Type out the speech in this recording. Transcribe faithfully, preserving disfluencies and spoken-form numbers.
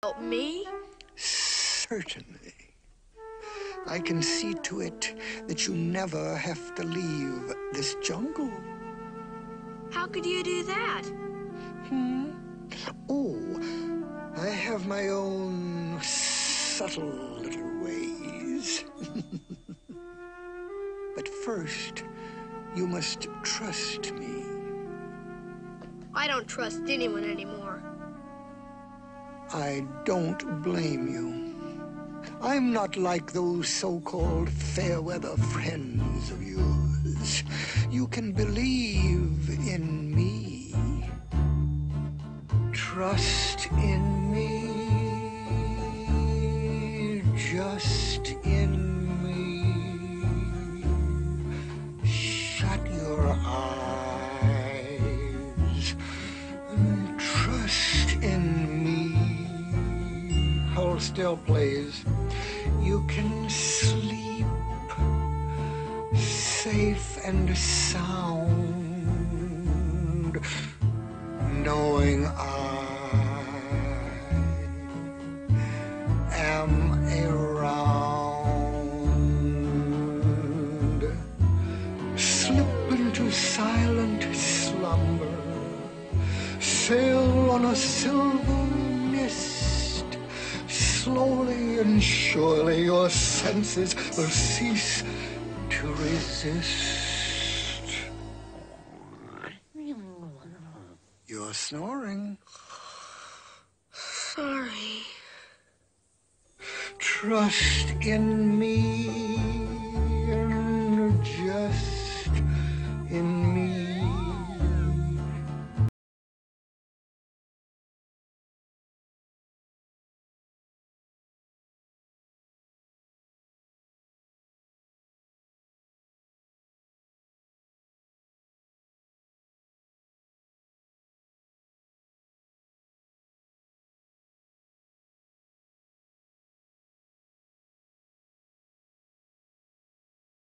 Help me? Certainly. I can see to it that you never have to leave this jungle. How could you do that? Hmm? Oh, I have my own subtle little ways. But first, you must trust me. I don't trust anyone anymore. I don't blame you. I'm not like those so-called fair-weather friends of yours. You can believe in me. Trust in me. Just in me. Shut your eyes and trust in me. Hold still, please. You can sleep safe and sound, knowing I am around. Slip into silent slumber, sail on a silver mist. Slowly and surely your senses will cease to resist. You're snoring. Sorry. Trust in me.